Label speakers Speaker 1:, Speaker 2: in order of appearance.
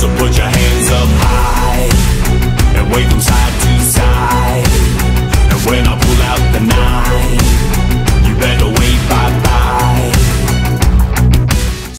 Speaker 1: So put your hands up high and wave them side to